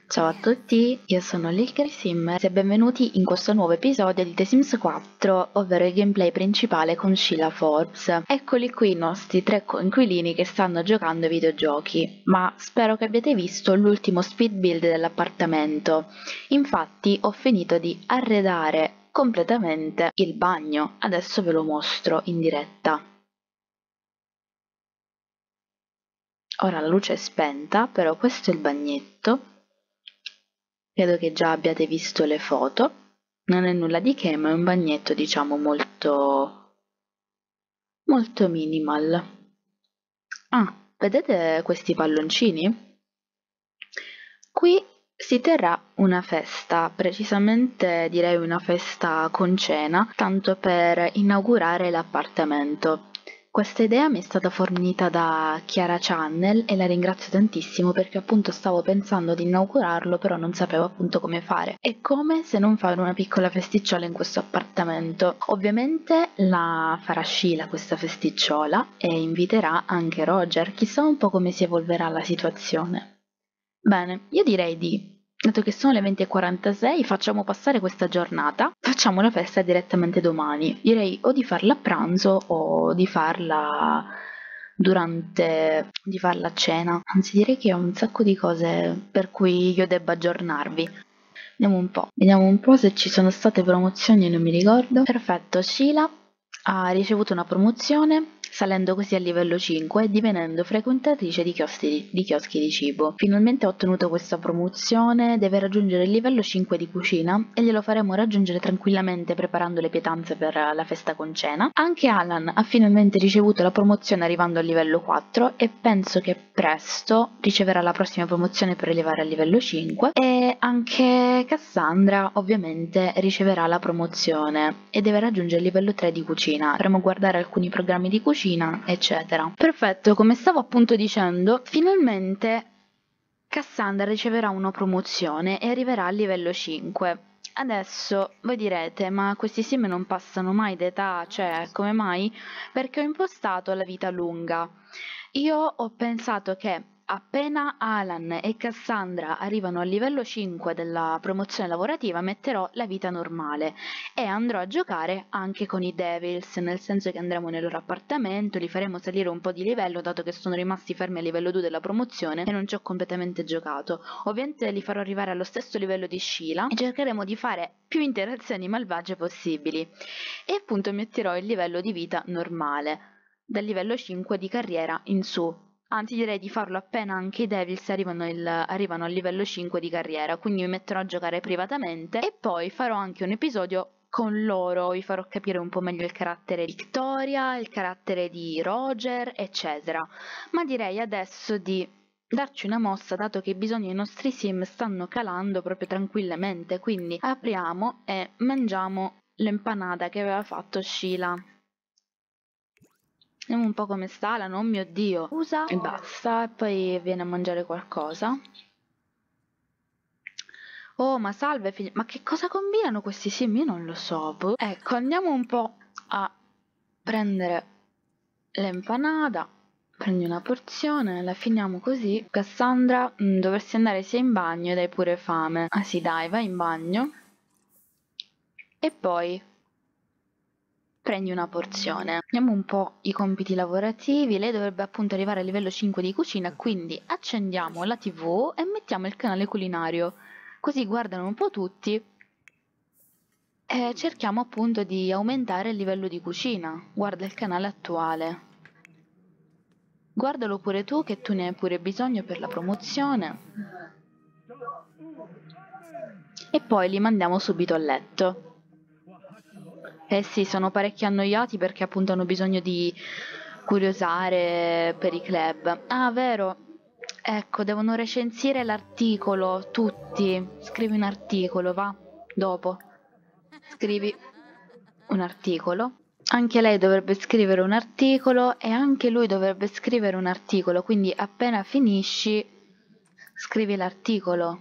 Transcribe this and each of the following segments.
Ciao a tutti, io sono Lil e benvenuti in questo nuovo episodio di The Sims 4, ovvero il gameplay principale con Sheila Forbes. Eccoli qui i nostri tre coinquilini che stanno giocando ai videogiochi, ma spero che abbiate visto l'ultimo speed build dell'appartamento. Infatti ho finito di arredare completamente il bagno, adesso ve lo mostro in diretta. Ora la luce è spenta, però questo è il bagnetto. Credo che già abbiate visto le foto. Non è nulla di che, ma è un bagnetto, diciamo, molto minimal. Ah, vedete questi palloncini? Qui si terrà una festa, precisamente direi una festa con cena, tanto per inaugurare l'appartamento. Questa idea mi è stata fornita da Chiara Channel e la ringrazio tantissimo perché appunto stavo pensando di inaugurarlo, però non sapevo appunto come fare. E come se non fare una piccola festicciola in questo appartamento. Ovviamente la farà Sheila questa festicciola e inviterà anche Roger, chissà un po' come si evolverà la situazione. Bene, io direi dato che sono le 20:46, facciamo passare questa giornata, facciamo la festa direttamente domani. Direi o di farla a pranzo o di farla a cena. Anzi, direi che ho un sacco di cose per cui io debba aggiornarvi. Vediamo un po' se ci sono state promozioni, non mi ricordo. Perfetto, Sheila ha ricevuto una promozione salendo così a livello 5 e divenendo frequentatrice di chioschi di cibo. Finalmente ha ottenuto questa promozione, deve raggiungere il livello 5 di cucina e glielo faremo raggiungere tranquillamente preparando le pietanze per la festa con cena. Anche Alan ha finalmente ricevuto la promozione arrivando al livello 4 e penso che presto riceverà la prossima promozione per elevare al livello 5 e anche Cassandra ovviamente riceverà la promozione e deve raggiungere il livello 3 di cucina. Dovremo guardare alcuni programmi di cucina eccetera. Perfetto, come stavo appunto dicendo, finalmente Cassandra riceverà una promozione e arriverà al livello 5. Adesso voi direte, ma questi sim non passano mai d'età, cioè come mai? Perché ho impostato la vita lunga. Io ho pensato che appena Alan e Cassandra arrivano al livello 5 della promozione lavorativa metterò la vita normale e andrò a giocare anche con i Devils, nel senso che andremo nel loro appartamento, li faremo salire un po' di livello dato che sono rimasti fermi a livello 2 della promozione e non ci ho completamente giocato. Ovviamente li farò arrivare allo stesso livello di Sheila e cercheremo di fare più interazioni malvagie possibili e appunto metterò il livello di vita normale dal livello 5 di carriera in su. Anzi, direi di farlo appena anche i Devils arrivano al livello 5 di carriera, quindi mi metterò a giocare privatamente e poi farò anche un episodio con loro, vi farò capire un po' meglio il carattere di Victoria, il carattere di Roger, eccetera. Ma direi adesso di darci una mossa, dato che i bisogni dei nostri sim stanno calando proprio tranquillamente, quindi apriamo e mangiamo l'empanada che aveva fatto Sheila. Vediamo un po' come sta, oh mio Dio, usa e basta, e poi viene a mangiare qualcosa. Oh, ma salve, figlio, ma che cosa combinano questi sim? Io non lo so. Boh. Ecco, andiamo un po' a prendere l'empanada. Prendi una porzione, la finiamo così. Cassandra, dovresti andare sia in bagno ed hai pure fame. Ah sì, dai, vai in bagno. E poi prendi una porzione. Vediamo un po' i compiti lavorativi. Lei dovrebbe appunto arrivare al livello 5 di cucina, quindi accendiamo la TV e mettiamo il canale culinario. Così guardano un po' tutti e cerchiamo appunto di aumentare il livello di cucina. Guarda il canale attuale. Guardalo pure tu che tu ne hai pure bisogno per la promozione. E poi li mandiamo subito a letto. Eh sì, sono parecchio annoiati perché appunto hanno bisogno di curiosare per i club. Ah, vero. Ecco, devono recensire l'articolo, tutti. Scrivi un articolo, va? Dopo. Scrivi un articolo. Anche lei dovrebbe scrivere un articolo e anche lui dovrebbe scrivere un articolo, quindi appena finisci scrivi l'articolo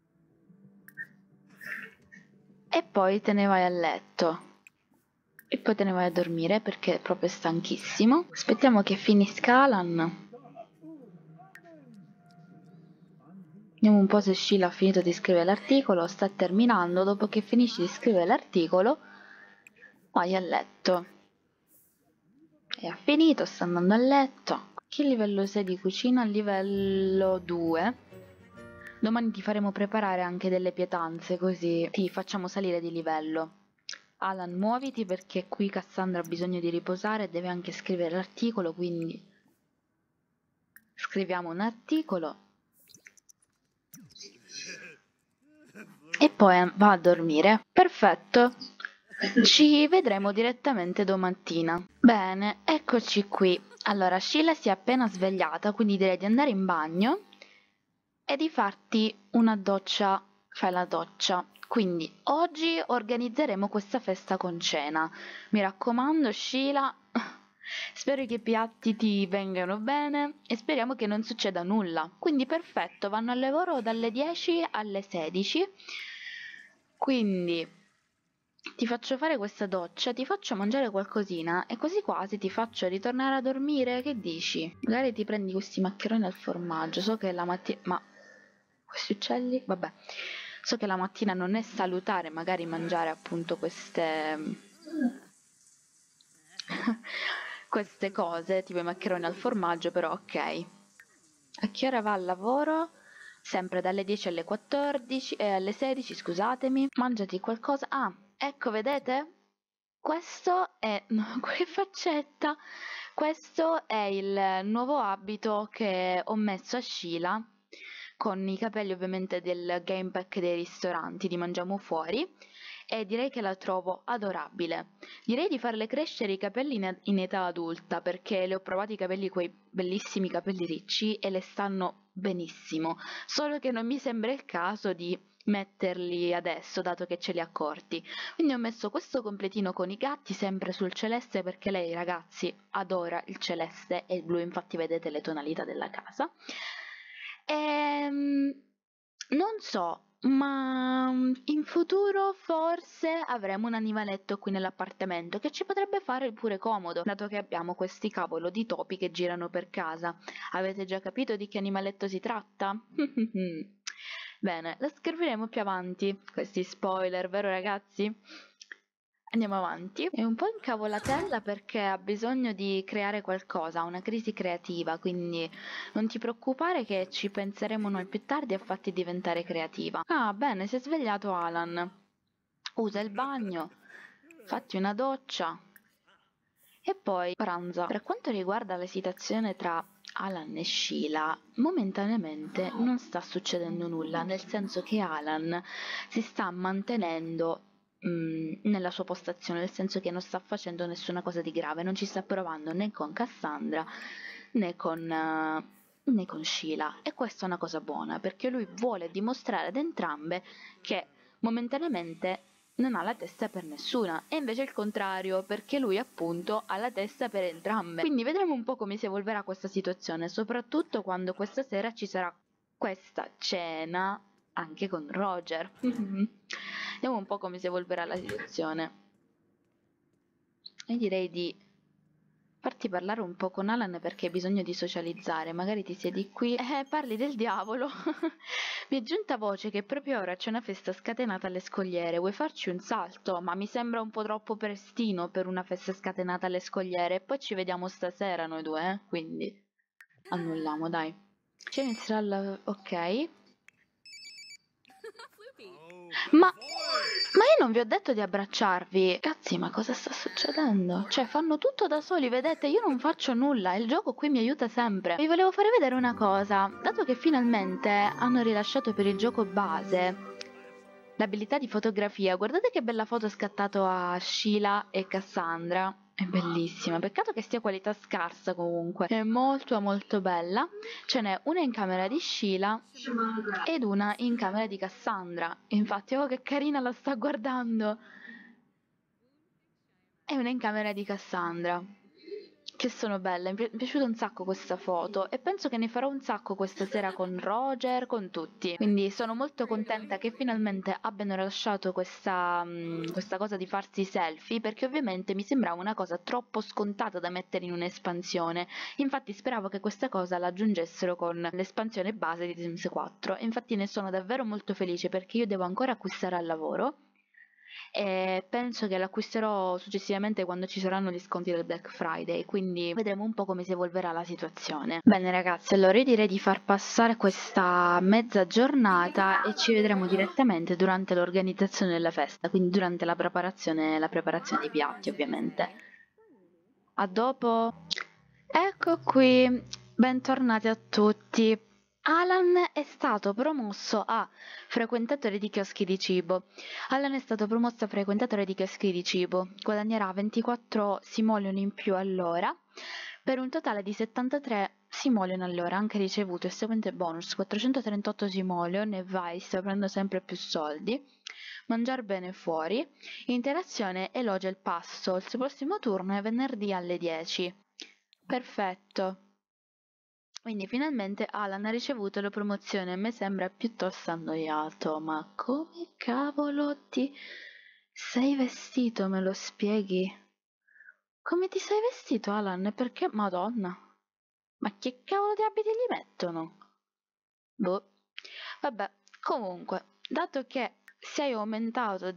e poi te ne vai a letto. E poi te ne vai a dormire perché è proprio stanchissimo. Aspettiamo che finisca Alan. Vediamo un po' se Sheila ha finito di scrivere l'articolo, sta terminando, dopo che finisci di scrivere l'articolo vai a letto. E ha finito, sta andando a letto. Che livello sei di cucina? Livello 2. Domani ti faremo preparare anche delle pietanze, così ti facciamo salire di livello. Alan, muoviti perché qui Cassandra ha bisogno di riposare e deve anche scrivere l'articolo, quindi scriviamo un articolo e poi va a dormire. Perfetto, ci vedremo direttamente domattina. Bene, eccoci qui. Allora, Sheila si è appena svegliata, quindi direi di andare in bagno e di farti una doccia. Fai la doccia. Quindi oggi organizzeremo questa festa con cena. Mi raccomando, Sheila, spero che i piatti ti vengano bene e speriamo che non succeda nulla. Quindi perfetto, vanno al lavoro dalle 10 alle 16. Quindi ti faccio fare questa doccia, ti faccio mangiare qualcosina e così quasi ti faccio ritornare a dormire. Che dici? Magari ti prendi questi maccheroni al formaggio. So che la mattina... Ma questi uccelli? Vabbè. So che la mattina non è salutare magari mangiare appunto queste cose, tipo i maccheroni al formaggio, però ok. A che ora va al lavoro? Sempre dalle 10 alle 14, alle 16, scusatemi. Mangiati qualcosa. Ah, ecco, vedete? Questo è... No, che faccetta! Questo è il nuovo abito che ho messo a Sheila, con i capelli ovviamente del game pack dei ristoranti di Mangiamo Fuori, e direi che la trovo adorabile. Direi di farle crescere i capelli in età adulta, perché le ho provati i capelli, quei bellissimi capelli ricci, e le stanno benissimo, solo che non mi sembra il caso di metterli adesso, dato che ce li ha corti. Quindi ho messo questo completino con i gatti sempre sul celeste, perché lei, ragazzi, adora il celeste e il blu, infatti vedete le tonalità della casa. Non so, ma in futuro forse avremo un animaletto qui nell'appartamento che ci potrebbe fare pure comodo, dato che abbiamo questi cavolo di topi che girano per casa. Avete già capito di che animaletto si tratta? Bene, lo scopriremo più avanti, questi spoiler, vero ragazzi? Andiamo avanti. È un po' incavolatella perché ha bisogno di creare qualcosa, ha una crisi creativa, quindi non ti preoccupare che ci penseremo noi più tardi a farti diventare creativa. Ah, bene, si è svegliato Alan. Usa il bagno, fatti una doccia e poi pranza. Per quanto riguarda la situazione tra Alan e Sheila, momentaneamente non sta succedendo nulla, nel senso che Alan si sta mantenendo nella sua postazione, nel senso che non sta facendo nessuna cosa di grave, non ci sta provando né con Cassandra né con Sheila, e questa è una cosa buona perché lui vuole dimostrare ad entrambe che momentaneamente non ha la testa per nessuna, e invece il contrario, perché lui appunto ha la testa per entrambe. Quindi vedremo un po' come si evolverà questa situazione, soprattutto quando questa sera ci sarà questa cena anche con Roger. Vediamo un po' come si evolverà la situazione. E direi di farti parlare un po' con Alan perché hai bisogno di socializzare. Magari ti siedi qui e parli del diavolo. Mi è giunta voce che proprio ora c'è una festa scatenata alle scogliere. Vuoi farci un salto? Ma mi sembra un po' troppo prestino per una festa scatenata alle scogliere. E poi ci vediamo stasera noi due, Quindi annulliamo, dai. Ci inizierà la... ok. Ma io non vi ho detto di abbracciarvi. Cazzi, ma cosa sta succedendo? Cioè, fanno tutto da soli, vedete? Io non faccio nulla, il gioco qui mi aiuta sempre. Vi volevo fare vedere una cosa. Dato che finalmente hanno rilasciato per il gioco base l'abilità di fotografia, guardate che bella foto scattato a Sheila e Cassandra. È bellissima, peccato che stia qualità scarsa comunque. È molto molto bella. Ce n'è una in camera di Sheila ed una in camera di Cassandra. Infatti, oh che carina, la sta guardando. E una in camera di Cassandra. che sono belle, mi è piaciuta un sacco questa foto e penso che ne farò un sacco questa sera con Roger, con tutti. Quindi sono molto contenta che finalmente abbiano lasciato questa cosa di farsi selfie, perché ovviamente mi sembrava una cosa troppo scontata da mettere in un'espansione. Infatti speravo che questa cosa la aggiungessero con l'espansione base di Sims 4 e infatti ne sono davvero molto felice perché io devo ancora acquistare al lavoro e penso che l'acquisterò successivamente quando ci saranno gli sconti del Black Friday, quindi vedremo un po' come si evolverà la situazione. Bene ragazzi, allora io direi di far passare questa mezza giornata e ci vedremo direttamente durante l'organizzazione della festa, quindi durante la preparazione dei piatti ovviamente. A dopo! Ecco qui, bentornati a tutti. Alan è stato promosso a frequentatore di chioschi di cibo. Alan è stato promosso a frequentatore di chioschi di cibo. Guadagnerà 24 simoleon in più all'ora per un totale di 73 simoleon all'ora. Ha anche ricevuto il seguente bonus: 438 simoleon e vai, sta prendendo sempre più soldi. Mangiar bene fuori. Interazione elogia il pasto. Il suo prossimo turno è venerdì alle 10. Perfetto. Quindi finalmente Alan ha ricevuto la promozione, a me sembra piuttosto annoiato, ma come cavolo ti sei vestito, me lo spieghi? Come ti sei vestito, Alan? Perché, Madonna, ma che cavolo di abiti gli mettono? Boh. Vabbè, comunque, dato che sei aumentato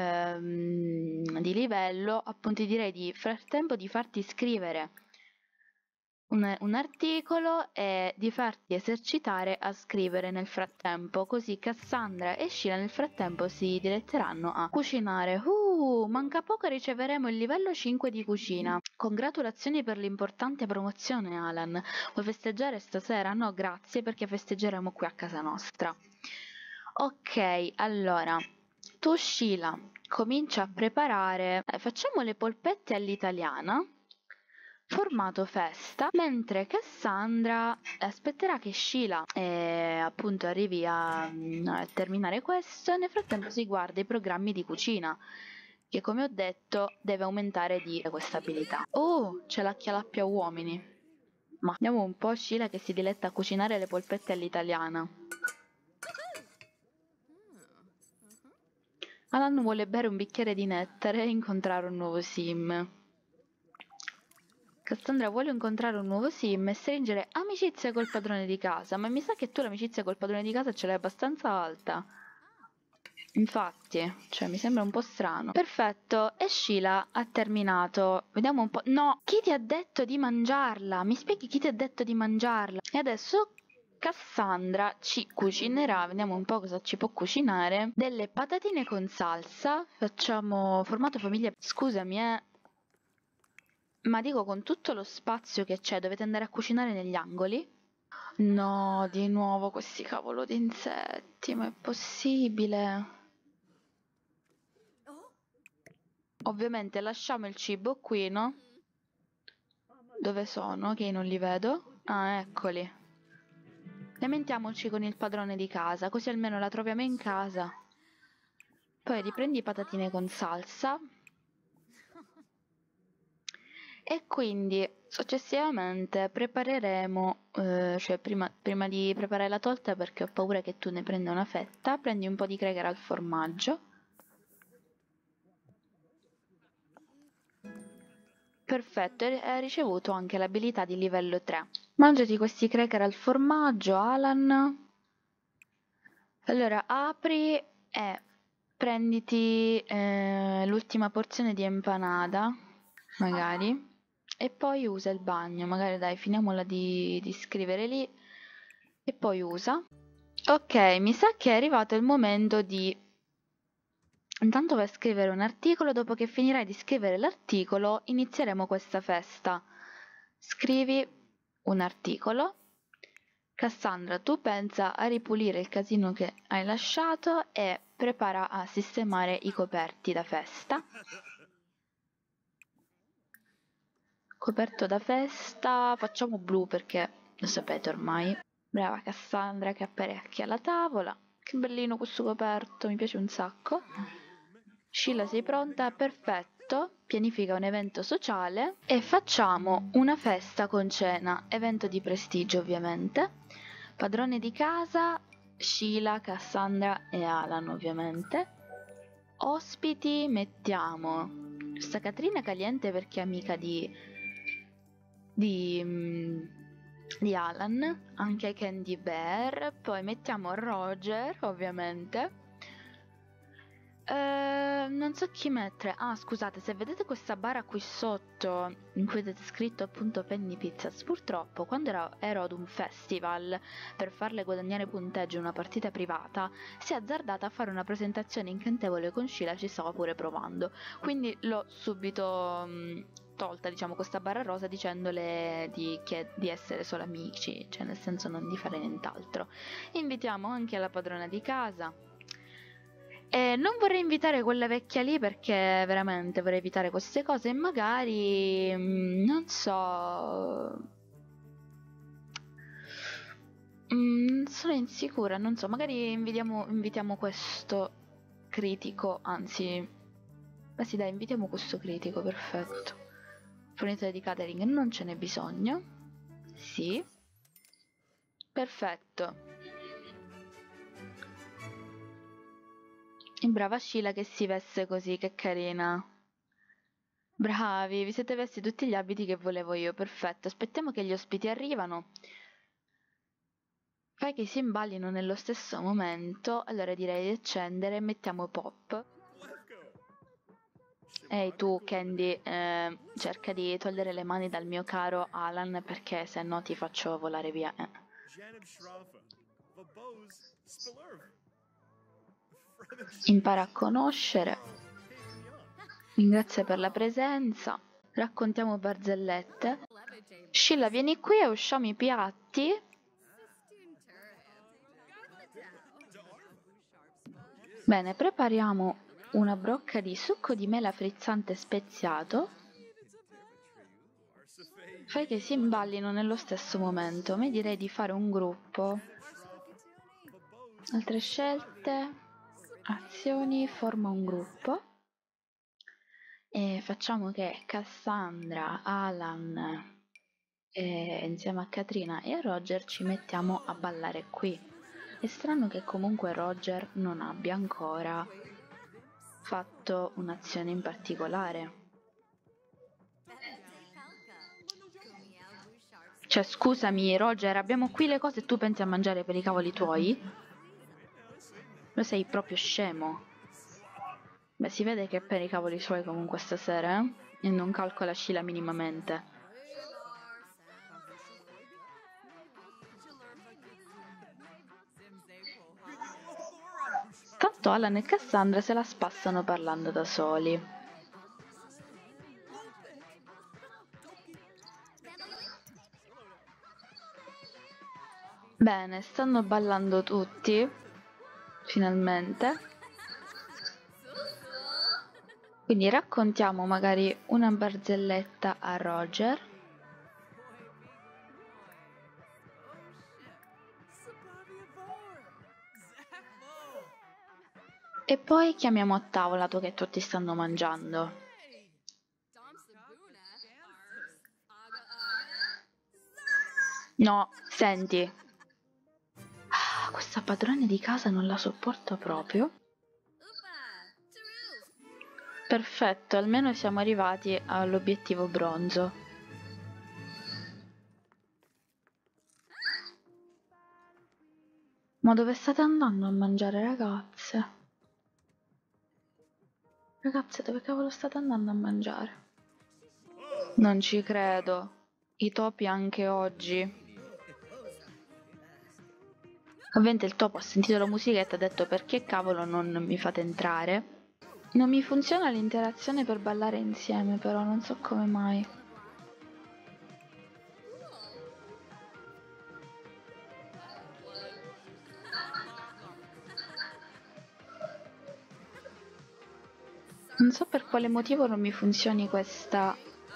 di livello, appunto direi di frattempo di farti scrivere un articolo e di farti esercitare a scrivere nel frattempo, così Cassandra e Sheila nel frattempo si diletteranno a cucinare. Manca poco e riceveremo il livello 5 di cucina. Congratulazioni per l'importante promozione, Alan. Vuoi festeggiare stasera? No, grazie, perché festeggeremo qui a casa nostra. Ok, allora, tu Sheila, comincia a preparare. Facciamo le polpette all'italiana. Formato festa, mentre Cassandra aspetterà che Sheila appunto arrivi a terminare questo e nel frattempo si guarda i programmi di cucina che, come ho detto, deve aumentare di questa abilità. Oh, c'è la chialappia uomini. Ma vediamo un po' Sheila che si diletta a cucinare le polpette all'italiana. Alan vuole bere un bicchiere di nettare e incontrare un nuovo sim. Cassandra vuole incontrare un nuovo sim e stringere amicizia col padrone di casa, ma mi sa che tu l'amicizia col padrone di casa ce l'hai abbastanza alta. Infatti, cioè mi sembra un po' strano. Perfetto, e Sheila ha terminato. Vediamo un po'. No, chi ti ha detto di mangiarla? Mi spieghi chi ti ha detto di mangiarla? E adesso Cassandra ci cucinerà, vediamo un po' cosa ci può cucinare. Delle patatine con salsa, facciamo formato famiglia. Scusami, ma dico, con tutto lo spazio che c'è, dovete andare a cucinare negli angoli? No, di nuovo questi cavolo di insetti, ma è possibile? Ovviamente lasciamo il cibo qui, no? Dove sono? Che non li vedo. Ah, eccoli. Lamentiamoci con il padrone di casa, così almeno la troviamo in casa. Poi riprendi patatine con salsa. E quindi successivamente prepareremo, cioè prima di preparare la torta, perché ho paura che tu ne prenda una fetta, prendi un po' di cracker al formaggio. Perfetto, e hai ricevuto anche l'abilità di livello 3. Mangiati questi cracker al formaggio, Alan. Allora, apri e prenditi l'ultima porzione di empanada, magari, e poi usa il bagno. Magari dai, finiamola di scrivere lì e poi usa. Ok, mi sa che è arrivato il momento di... Intanto vai a scrivere un articolo, dopo che finirai di scrivere l'articolo inizieremo questa festa. Scrivi un articolo. Cassandra, tu pensa a ripulire il casino che hai lasciato e prepara a sistemare i coperti da festa. Coperto da festa, facciamo blu perché lo sapete ormai. Brava Cassandra che apparecchia la tavola. Che bellino questo coperto, mi piace un sacco. Sheila, sei pronta? Perfetto. 18, pianifica un evento sociale e facciamo una festa con cena, evento di prestigio ovviamente. Padrone di casa, Sheila, Cassandra e Alan ovviamente. Ospiti mettiamo questa Catrina Caliente perché è amica di Alan, anche Candy Bear, poi mettiamo Roger ovviamente. Non so chi mettere. Ah, scusate, se vedete questa barra qui sotto in cui avete scritto appunto Penny Pizzas, purtroppo quando ero ad un festival per farle guadagnare punteggio in una partita privata, si è azzardata a fare una presentazione incantevole con Sheila, ci stavo pure provando, quindi l'ho subito tolta, diciamo, questa barra rosa dicendole di essere solo amici, cioè nel senso non di fare nient'altro. Invitiamo anche la padrona di casa. Non vorrei invitare quella vecchia lì perché veramente vorrei evitare queste cose e magari non so, sono insicura, non so, magari invitiamo questo critico, anzi, beh sì dai, invitiamo questo critico, perfetto. Fornitore di catering non ce n'è bisogno, sì, perfetto. Brava Sheila che si veste così, che carina. Bravi, vi siete vesti tutti gli abiti che volevo io, perfetto. Aspettiamo che gli ospiti arrivano. Fai che si imballino nello stesso momento, allora direi di accendere e mettiamo pop. Ehi tu, Candy, cerca di togliere le mani dal mio caro Alan perché se no ti faccio volare via. Impara a conoscere. Ringrazia per la presenza. Raccontiamo barzellette. Scilla, vieni qui e usciamo i piatti. Bene, prepariamo una brocca di succo di mela frizzante speziato. Fai che si imballino nello stesso momento. A me direi di fare un gruppo. Altre scelte, azioni, forma un gruppo. E facciamo che Cassandra, Alan insieme a Katrina e a Roger ci mettiamo a ballare qui. È strano che comunque Roger non abbia ancora fatto un'azione in particolare. Cioè, scusami, Roger, abbiamo qui le cose e tu pensi a mangiare per i cavoli tuoi? Lo sei proprio scemo. Beh, si vede che è per i cavoli suoi comunque stasera, e non calcola Sheila minimamente. Tanto Alan e Cassandra se la spassano parlando da soli. Bene, stanno ballando tutti, finalmente. Quindi raccontiamo magari una barzelletta a Roger. E poi chiamiamo a tavola, dato che tutti stanno mangiando. No, senti. Questa padrona di casa non la sopporto proprio. Perfetto, almeno siamo arrivati all'obiettivo bronzo. Ma dove state andando a mangiare, ragazze? Ragazze, dove cavolo state andando a mangiare? Non ci credo. I topi anche oggi. Ovviamente il topo ha sentito la musichetta e ha detto perché cavolo non mi fate entrare. Non mi funziona l'interazione per ballare insieme però, non so come mai. Non so per quale motivo non mi funzioni questa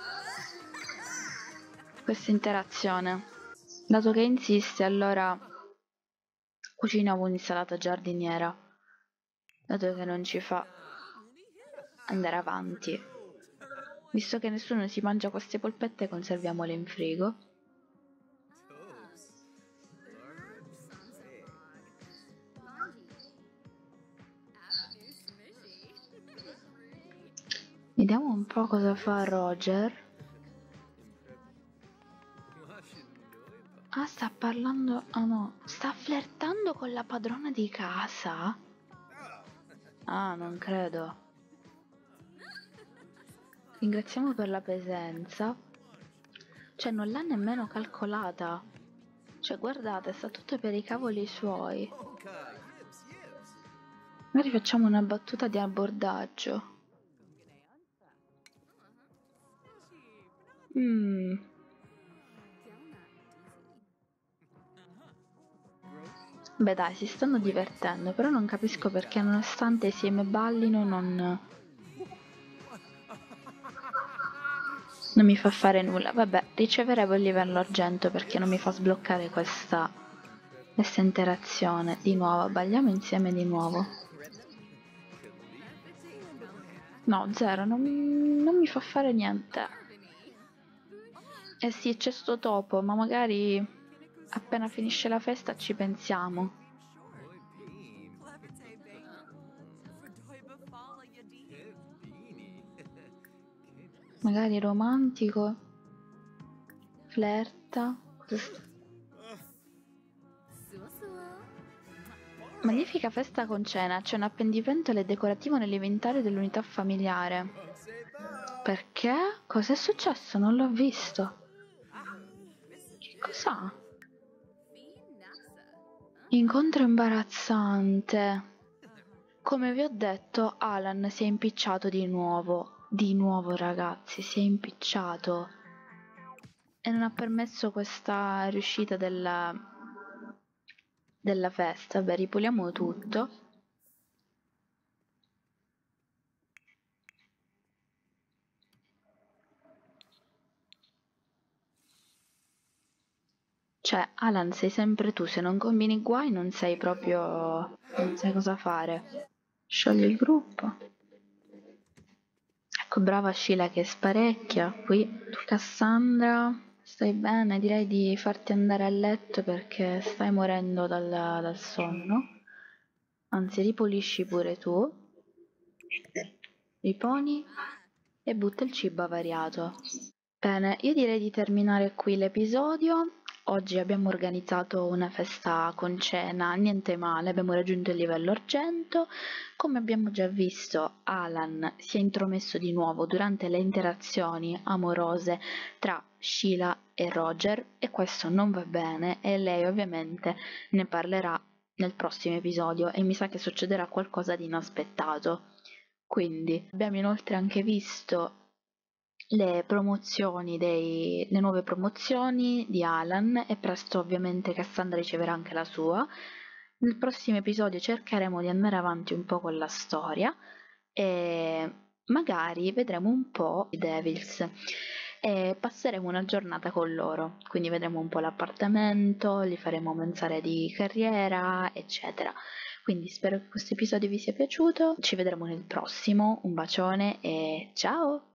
interazione. Dato che insiste, allora cuciniamo un'insalata giardiniera. Dato che non ci fa andare avanti. Visto che nessuno si mangia queste polpette, conserviamole in frigo. Vediamo un po' cosa fa Roger. Ah, sta parlando... Ah no, sta flirtando con la padrona di casa? Ah, non credo. Ringraziamo per la presenza. Cioè, non l'ha nemmeno calcolata. Cioè, guardate, sta tutto per i cavoli suoi. Magari facciamo una battuta di abbordaggio. Beh dai, si stanno divertendo, però non capisco perché nonostante insieme ballino non mi fa fare nulla. Vabbè, riceveremo il livello argento perché non mi fa sbloccare questa interazione. Di nuovo, balliamo insieme di nuovo. No, zero, non mi fa fare niente. Eh sì, c'è sto topo, ma magari appena finisce la festa ci pensiamo. Magari romantico, flirta. Magnifica festa con cena, c'è un appendipento decorativo nell'inventario dell'unità familiare. Perché? Cos'è successo? Non l'ho visto. Che cos'ha? Incontro imbarazzante. Come vi ho detto, Alan si è impicciato di nuovo. Di nuovo, ragazzi, si è impicciato. E non ha permesso questa riuscita della festa. Beh, ripuliamo tutto. Cioè, Alan, sei sempre tu, se non combini guai non sai proprio... non sai cosa fare. Sciogli il gruppo. Ecco, brava Sheila che sparecchia. Qui, tu Cassandra, stai bene? Direi di farti andare a letto perché stai morendo dal sonno. Anzi, ripulisci pure tu. Riponi e butta il cibo avariato. Bene, io direi di terminare qui l'episodio. Oggi abbiamo organizzato una festa con cena, niente male, abbiamo raggiunto il livello argento. Come abbiamo già visto, Alan si è intromesso di nuovo durante le interazioni amorose tra Sheila e Roger e questo non va bene e lei ovviamente ne parlerà nel prossimo episodio e mi sa che succederà qualcosa di inaspettato. Quindi abbiamo inoltre anche visto le nuove promozioni di Alan e presto ovviamente Cassandra riceverà anche la sua. Nel prossimo episodio cercheremo di andare avanti un po' con la storia e magari vedremo un po' i Devils e passeremo una giornata con loro, quindi vedremo un po' l'appartamento, li faremo pensare di carriera, eccetera. Quindi spero che questo episodio vi sia piaciuto, ci vedremo nel prossimo, un bacione e ciao!